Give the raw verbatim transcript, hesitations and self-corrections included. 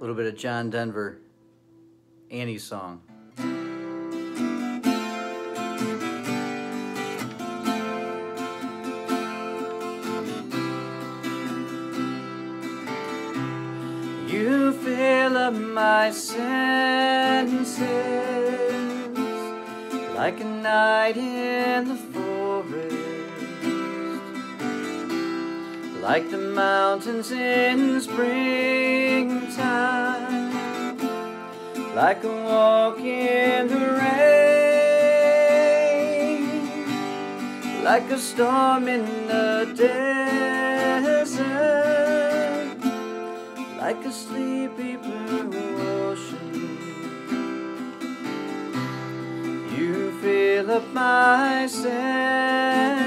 little bit of John Denver, Annie's song. You fill up my senses like a night in the forest, like the mountains in springtime, like a walk in the rain, like a storm in the desert, like a sleepy blue ocean. You fill up my senses